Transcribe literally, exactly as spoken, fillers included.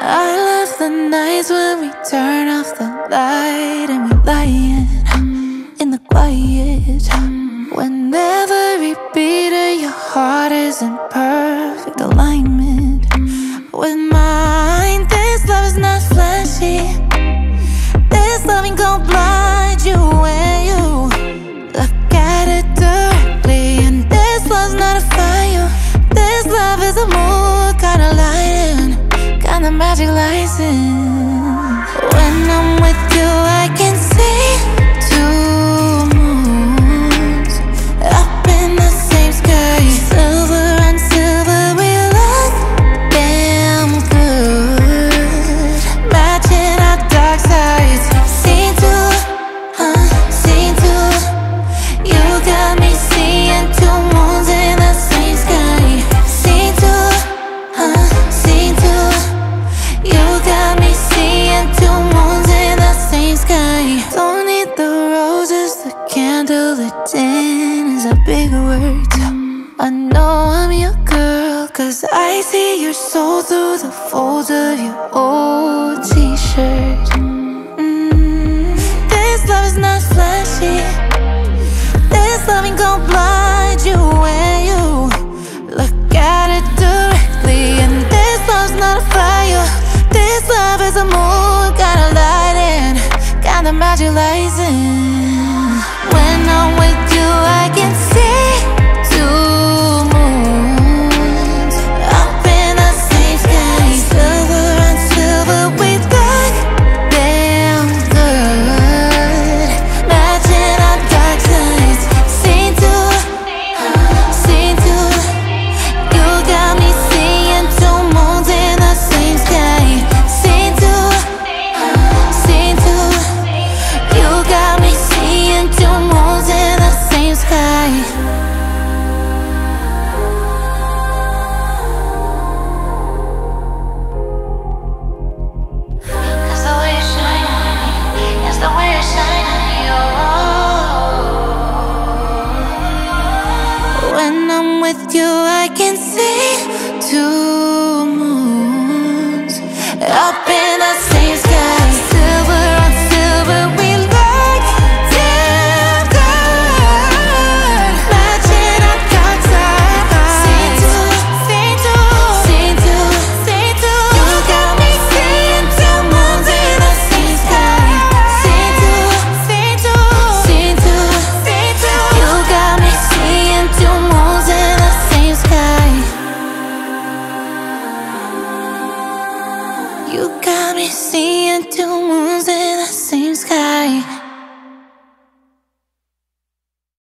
I love the nights when we turn off the light and we lying in the quiet. When every beat of your heart is in perfect alignment with mine. This love is not flashy. This loving gon' blind you when you look at it directly. And this love's not a fire. This love is a mood, kinda lighting, kinda magic license. When I'm with you, I can see two moons up in the same sky. Silver and silver, we look damn good, matching our dark sides. Seen two, huh, seen two. You got me seeing two moons in the same sky. Seen two, huh, seen two. You got me seeing two moons in the same sky. Don't need the roses, the candle, the tin is a big word. I know I'm your girl, cause I see your soul through the folds of your old t-shirt. mm. This love is not flashy. This loving gon' blind you when you look at it directly. And this love's not a fire. This love is a mood, kinda lighting, kinda magic license. When I'm with you, I can see two moons up in the same sky. Silver and silver, we look damn good, matching our dark sides. Seen two, seen two. You got me seeing two moons in the same sky. Seen two, seen two. You got me seeing two moons in the same sky. Cause the way you shine on me is the way you shine on you. When I'm with you, I can see two moons up in the same sky. Silver on silver, we look damn good, matching our dark sides. Seen two, seen two, seen two, seen two. You got me seeing two moons in the same sky. Seen two, seen two, seen two, seen two. You got me seeing two moons in the same sky. You got me seeing two moons